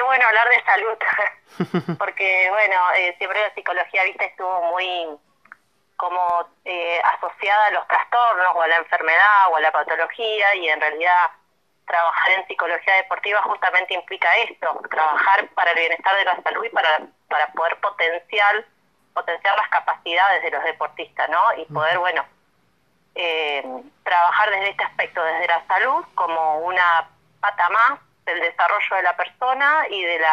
bueno hablar de salud, porque bueno, siempre la psicología, viste, estuvo muy como asociada a los trastornos o a la enfermedad o a la patología, y en realidad trabajar en psicología deportiva justamente implica esto, trabajar para el bienestar de la salud y para poder potenciar las capacidades de los deportistas, ¿no? Y poder, bueno, trabajar desde este aspecto, desde la salud como una pata más del desarrollo de la persona y de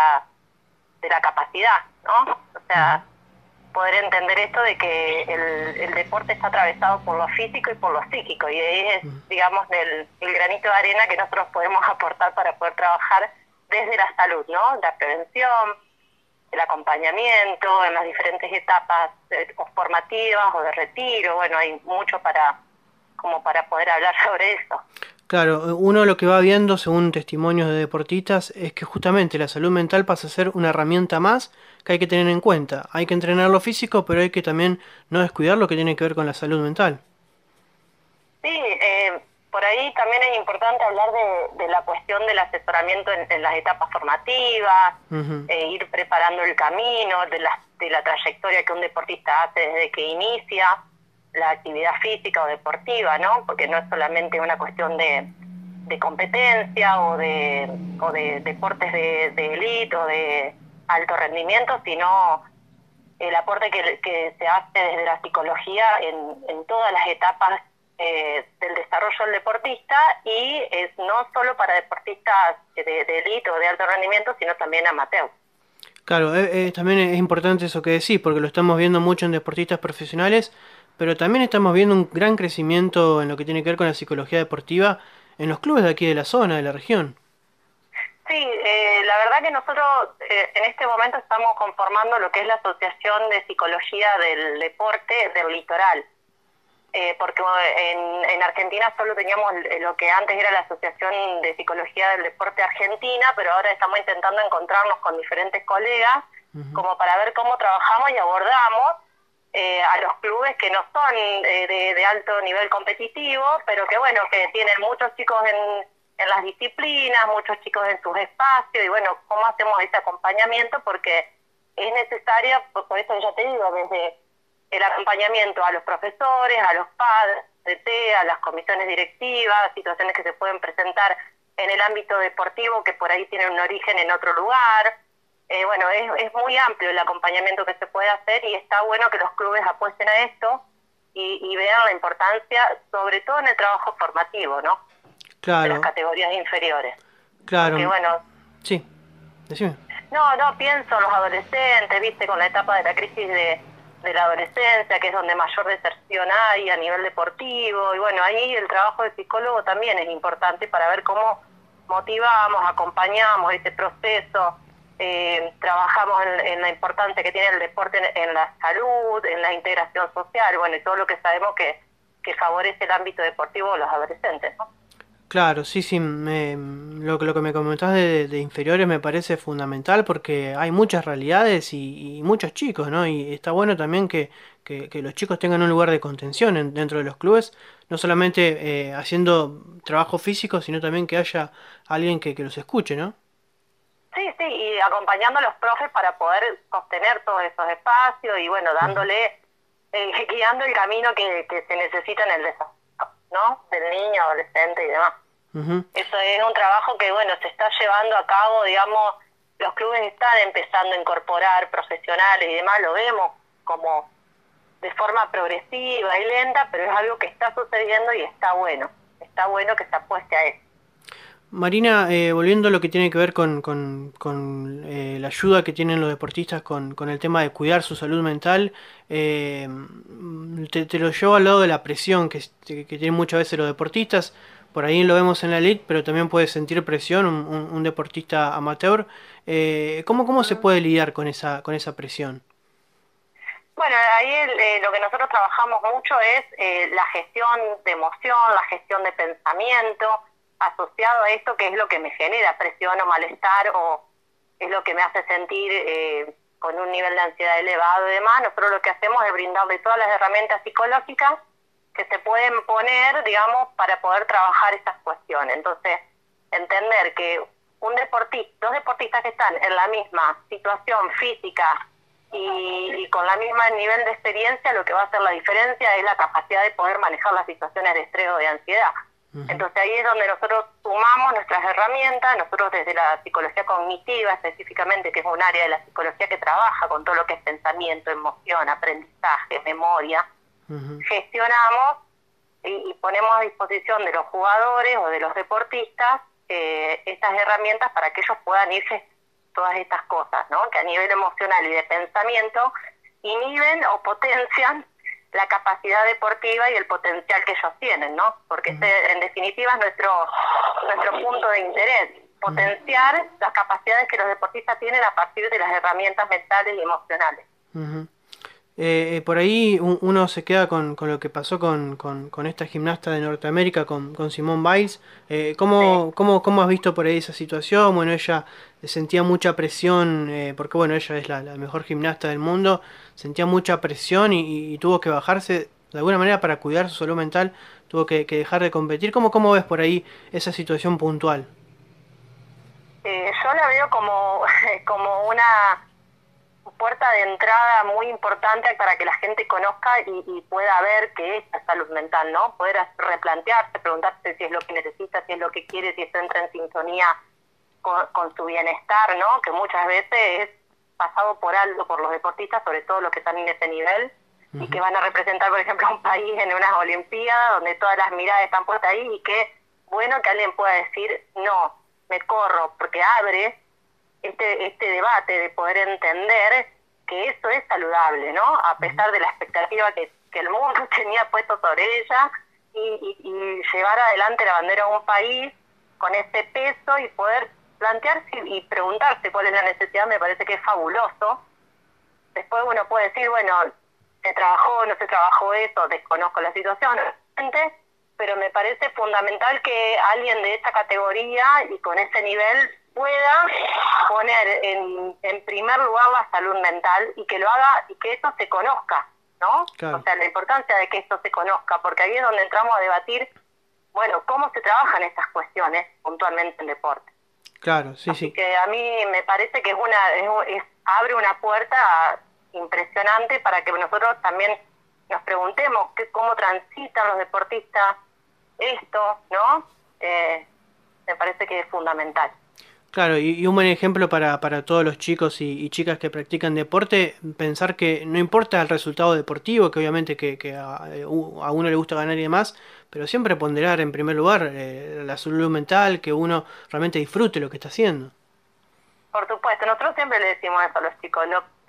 la capacidad, ¿no? O sea, poder entender esto de que el deporte está atravesado por lo físico y por lo psíquico, y ahí es, digamos, el granito de arena que nosotros podemos aportar para poder trabajar desde la salud, ¿no? La prevención, el acompañamiento en las diferentes etapas o formativas o de retiro. Bueno, hay mucho como para poder hablar sobre eso. Claro, uno lo que va viendo según testimonios de deportistas es que justamente la salud mental pasa a ser una herramienta más que hay que tener en cuenta. Hay que entrenar lo físico, pero hay que también no descuidar lo que tiene que ver con la salud mental. Sí, por ahí también es importante hablar de la cuestión del asesoramiento en las etapas formativas, Ujú. ir preparando el camino de la trayectoria que un deportista hace desde que inicia la actividad física o deportiva, ¿no? Porque no es solamente una cuestión de competencia o de deportes de élite o de alto rendimiento, sino el aporte que se hace desde la psicología en todas las etapas del desarrollo del deportista, y es no solo para deportistas de élite o de alto rendimiento, sino también amateur. Claro, también es importante eso que decís, porque lo estamos viendo mucho en deportistas profesionales, pero también estamos viendo un gran crecimiento en lo que tiene que ver con la psicología deportiva en los clubes de aquí de la zona, de la región. Sí, la verdad que nosotros en este momento estamos conformando lo que es la Asociación de Psicología del Deporte del Litoral. Porque en Argentina solo teníamos lo que antes era la Asociación de Psicología del Deporte Argentina, pero ahora estamos intentando encontrarnos con diferentes colegas Ujú. como para ver cómo trabajamos y abordamos a los clubes que no son de alto nivel competitivo, pero que bueno, que tienen muchos chicos en las disciplinas, muchos chicos en sus espacios, y bueno, cómo hacemos ese acompañamiento, porque es necesario, por eso ya te digo, desde el acompañamiento a los profesores, a los padres de TEA, a las comisiones directivas, situaciones que se pueden presentar en el ámbito deportivo que por ahí tienen un origen en otro lugar. Bueno, es muy amplio el acompañamiento que se puede hacer, y está bueno que los clubes apuesten a esto y vean la importancia, sobre todo en el trabajo formativo, ¿no? De las Claro, categorías inferiores. Porque claro, bueno, sí, decime. no, pienso en los adolescentes, viste, con la etapa de la crisis de la adolescencia, que es donde mayor deserción hay a nivel deportivo, y bueno, ahí el trabajo de psicólogo también es importante para ver cómo motivamos, acompañamos ese proceso, trabajamos en la importancia que tiene el deporte en la salud, en la integración social, bueno, y todo lo que sabemos que favorece el ámbito deportivo de los adolescentes, ¿no? Claro, sí, sí, lo que me comentás de inferiores me parece fundamental porque hay muchas realidades y muchos chicos, ¿no? Y está bueno también que los chicos tengan un lugar de contención dentro de los clubes, no solamente haciendo trabajo físico, sino también que haya alguien que los escuche, ¿no? Sí, sí, y acompañando a los profes para poder sostener todos esos espacios y bueno, Ujú, dándole, guiando el camino que se necesita en el desarrollo, ¿no? Del niño, adolescente y demás. ujú. Eso es un trabajo que, bueno, se está llevando a cabo, digamos, los clubes están empezando a incorporar profesionales y demás, lo vemos como de forma progresiva y lenta, pero es algo que está sucediendo y está bueno que se apueste a eso. Marina, volviendo a lo que tiene que ver con la ayuda que tienen los deportistas con el tema de cuidar su salud mental, te lo llevo al lado de la presión que tienen muchas veces los deportistas. Por ahí lo vemos en la elite, pero también puede sentir presión un deportista amateur. ¿Cómo se puede lidiar con esa presión? Bueno, ahí lo que nosotros trabajamos mucho es la gestión de emoción, la gestión de pensamiento, asociado a esto, que es lo que me genera presión o malestar, o es lo que me hace sentir con un nivel de ansiedad elevado y demás. Nosotros lo que hacemos es brindarle todas las herramientas psicológicas que se pueden poner, digamos, para poder trabajar esas cuestiones. Entonces, entender que dos deportistas que están en la misma situación física y con la misma nivel de experiencia, lo que va a hacer la diferencia es la capacidad de poder manejar las situaciones de estrés o de ansiedad. Entonces ahí es donde nosotros sumamos nuestras herramientas. Nosotros desde la psicología cognitiva específicamente, que es un área de la psicología que trabaja con todo lo que es pensamiento, emoción, aprendizaje, memoria, gestionamos y ponemos a disposición de los jugadores o de los deportistas estas herramientas para que ellos puedan irse todas estas cosas, ¿no? Que a nivel emocional y de pensamiento inhiben o potencian la capacidad deportiva y el potencial que ellos tienen, ¿no? Porque en definitiva es nuestro punto de interés, potenciar las capacidades que los deportistas tienen a partir de las herramientas mentales y emocionales. Por ahí uno se queda con lo que pasó con esta gimnasta de Norteamérica, con Simone Biles. ¿Cómo has visto por ahí esa situación? Bueno, ella sentía mucha presión, porque bueno, ella es la mejor gimnasta del mundo, sentía mucha presión y tuvo que bajarse de alguna manera para cuidar su salud mental, tuvo que dejar de competir. ¿Cómo ves por ahí esa situación puntual? Yo la veo como una puerta de entrada muy importante para que la gente conozca y pueda ver qué es la salud mental, ¿no? Poder replantearse, preguntarse si es lo que necesita, si es lo que quiere, si esto entra en sintonía con su bienestar, ¿no? Que muchas veces es pasado por alto por los deportistas, sobre todo los que están en ese nivel, y que van a representar, por ejemplo, a un país en unas Olimpiadas donde todas las miradas están puestas ahí, y qué bueno que alguien pueda decir, no, me corro, porque abre este debate de poder entender que eso es saludable, ¿no? A pesar de la expectativa que el mundo tenía puesto sobre ella, y llevar adelante la bandera de un país con ese peso y poder plantearse y preguntarse cuál es la necesidad, me parece que es fabuloso. Después uno puede decir, bueno, se trabajó, no se trabajó eso, desconozco la situación, pero me parece fundamental que alguien de esta categoría y con ese nivel pueda poner en primer lugar la salud mental y que lo haga y que esto se conozca, ¿no? Claro. O sea, la importancia de que esto se conozca, porque ahí es donde entramos a debatir, bueno, cómo se trabajan estas cuestiones puntualmente en deporte. Claro, sí, Así sí. que a mí me parece que abre una puerta impresionante para que nosotros también nos preguntemos cómo transitan los deportistas esto, ¿no? Me parece que es fundamental. Claro, y un buen ejemplo para todos los chicos y chicas que practican deporte, pensar que no importa el resultado deportivo, que obviamente que a uno le gusta ganar y demás, pero siempre ponderar en primer lugar la salud mental, que uno realmente disfrute lo que está haciendo. Por supuesto, nosotros siempre le decimos eso a los chicos,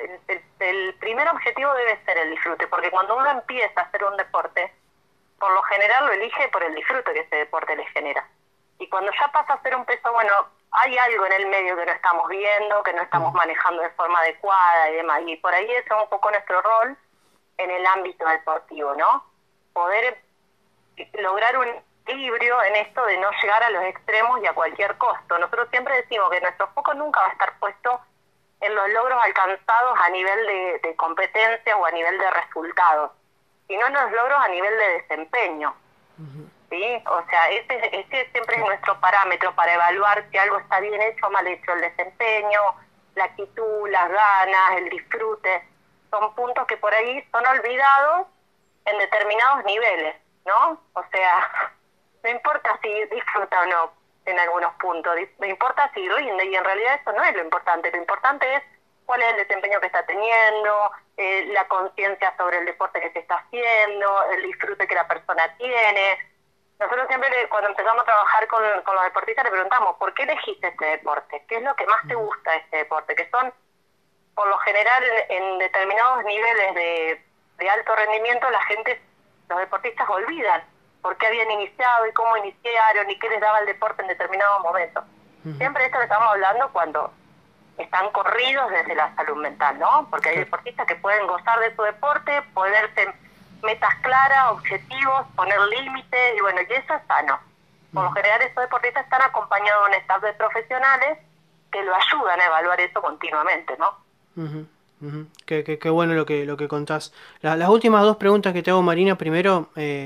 el primer objetivo debe ser el disfrute, porque cuando uno empieza a hacer un deporte, por lo general lo elige por el disfrute que ese deporte le genera. Y cuando ya pasa a ser un peso, bueno, hay algo en el medio que no estamos viendo, que no estamos manejando de forma adecuada y demás. Y por ahí ese es un poco nuestro rol en el ámbito deportivo, ¿no? Poder lograr un equilibrio en esto de no llegar a los extremos y a cualquier costo. Nosotros siempre decimos que nuestro foco nunca va a estar puesto en los logros alcanzados a nivel de competencia o a nivel de resultados, sino en los logros a nivel de desempeño. ¿Sí? O sea, ese siempre es nuestro parámetro para evaluar si algo está bien hecho o mal hecho. El desempeño, la actitud, las ganas, el disfrute, son puntos que por ahí son olvidados en determinados niveles, ¿no? O sea, no importa si disfruta o no en algunos puntos, no importa si rinde, y en realidad eso no es lo importante es cuál es el desempeño que está teniendo, la conciencia sobre el deporte que se está haciendo, el disfrute que la persona tiene. Nosotros siempre cuando empezamos a trabajar con los deportistas le preguntamos, ¿por qué elegiste este deporte? ¿Qué es lo que más te gusta de este deporte? Que son, por lo general, en determinados niveles de alto rendimiento, los deportistas olvidan por qué habían iniciado y cómo iniciaron y qué les daba el deporte en determinados momentos. Siempre esto lo estamos hablando cuando están corridos desde la salud mental, ¿no? Porque hay deportistas que pueden gozar de su deporte, ponerse metas claras, objetivos, poner límites, y bueno, y eso es sano. Por lo general esos deportistas están acompañados de un staff de profesionales que lo ayudan a evaluar eso continuamente, ¿no? Qué bueno lo que contás. Las últimas dos preguntas que te hago, Marina. Primero,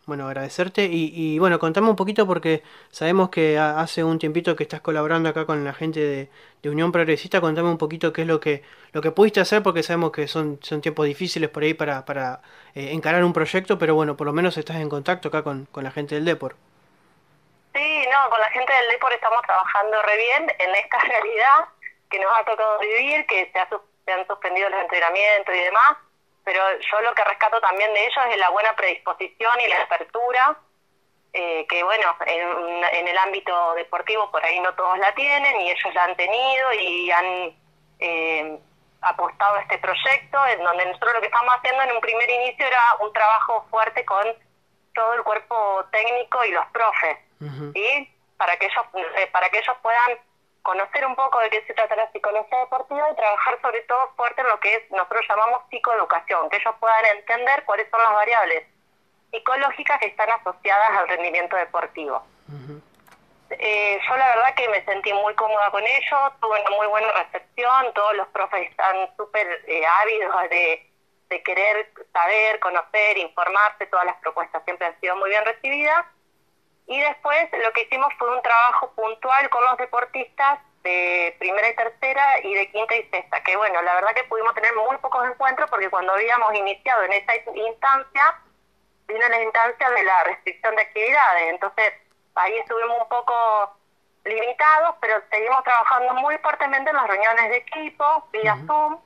bueno, agradecerte y bueno, contame un poquito porque sabemos que hace un tiempito que estás colaborando acá con la gente de Unión Progresista, contame un poquito qué es lo que pudiste hacer porque sabemos que son tiempos difíciles por ahí para encarar un proyecto, pero bueno, por lo menos estás en contacto acá con la gente del Depor. Sí, no, con la gente del Depor estamos trabajando re bien en esta realidad que nos ha tocado vivir, que se han suspendido los entrenamientos y demás, pero yo lo que rescato también de ellos es la buena predisposición y la apertura, que bueno, en el ámbito deportivo por ahí no todos la tienen y ellos la han tenido y han apostado a este proyecto, en donde nosotros lo que estamos haciendo en un primer inicio era un trabajo fuerte con todo el cuerpo técnico y los profes, Ujú. ¿sí? Para que ellos puedan conocer un poco de qué se trata la psicología deportiva y trabajar sobre todo fuerte en lo que nosotros llamamos psicoeducación, que ellos puedan entender cuáles son las variables psicológicas que están asociadas al rendimiento deportivo. Ujú. Yo la verdad que me sentí muy cómoda con ellos, tuve una muy buena recepción, todos los profes están súper ávidos de querer saber, conocer, informarse, todas las propuestas siempre han sido muy bien recibidas. Y después lo que hicimos fue un trabajo puntual con los deportistas de primera y tercera y de quinta y sexta, que bueno, la verdad que pudimos tener muy pocos encuentros porque cuando habíamos iniciado en esa instancia, vino la instancia de la restricción de actividades, entonces ahí estuvimos un poco limitados, pero seguimos trabajando muy fuertemente en las reuniones de equipo, vía Ujú. Zoom,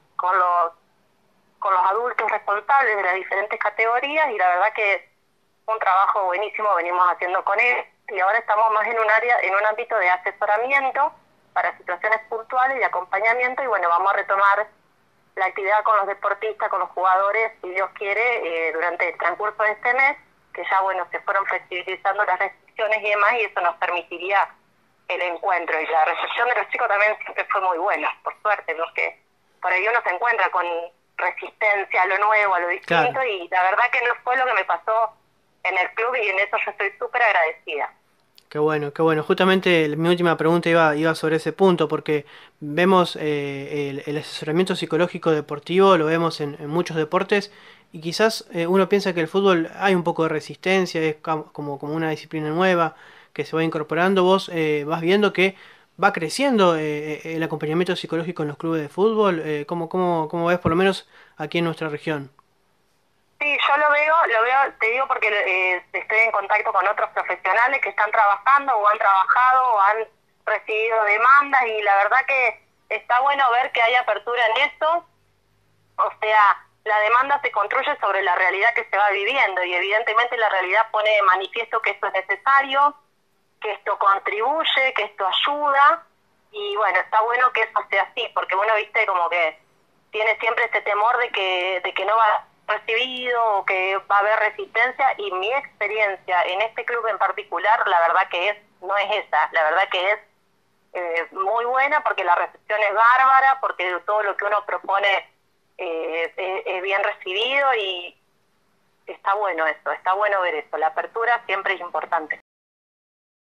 con los adultos responsables de las diferentes categorías y la verdad que un trabajo buenísimo venimos haciendo con él y ahora estamos más en un área, en un ámbito de asesoramiento para situaciones puntuales y acompañamiento y bueno, vamos a retomar la actividad con los deportistas, con los jugadores, si Dios quiere, durante el transcurso de este mes, que ya bueno, se fueron flexibilizando las restricciones y demás y eso nos permitiría el encuentro y la recepción de los chicos también siempre fue muy buena, por suerte, porque por ahí uno se encuentra con resistencia a lo nuevo, a lo Claro. distinto y la verdad que no fue lo que me pasó en el club y en eso yo estoy súper agradecida. Qué bueno, qué bueno. Justamente mi última pregunta iba sobre ese punto, porque vemos el asesoramiento psicológico deportivo, lo vemos en muchos deportes, y quizás uno piensa que el fútbol hay un poco de resistencia, es como una disciplina nueva que se va incorporando. Vos vas viendo que va creciendo el acompañamiento psicológico en los clubes de fútbol. ¿Cómo ves, por lo menos aquí en nuestra región? Sí, yo lo veo, te digo porque estoy en contacto con otros profesionales que están trabajando o han trabajado o han recibido demandas y la verdad que está bueno ver que hay apertura en esto, o sea, la demanda se construye sobre la realidad que se va viviendo y evidentemente la realidad pone de manifiesto que esto es necesario, que esto contribuye, que esto ayuda y bueno, está bueno que eso sea así, porque uno, viste, como que tiene siempre ese temor de que no va a ser recibido o que va a haber resistencia y mi experiencia en este club en particular, la verdad que no es esa, la verdad que es muy buena porque la recepción es bárbara, porque todo lo que uno propone es bien recibido y está bueno eso, está bueno ver eso, la apertura siempre es importante.